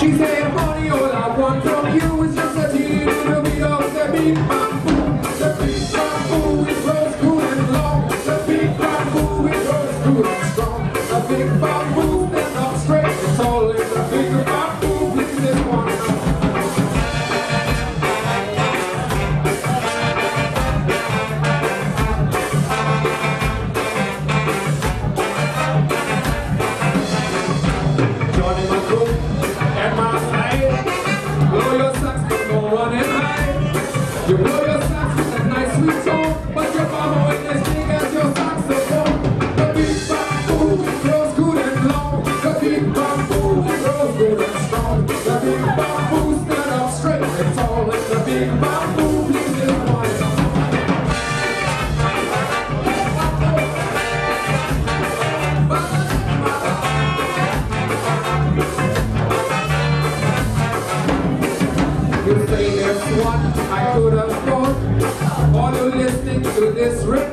She said, honey, all I want from you is just a teeny little bit of the big bamboo. The big bamboo, it grows good and long. The big bamboo, it grows good and strong. The big bamboo, stand up straight and tall. And the big bamboo, please this one. Johnny my cook and my slide. Blow your sax but no one is high. You blow your sax with a nice sweet tone, but your mama ain't as big as your saxophone. The big bamboo, it grows good and long. The big bamboo, it grows good and strong. The big bamboo, stand up straight and tall. And the big bamboo, please this one. You say there's one I could have thought. All you listening to this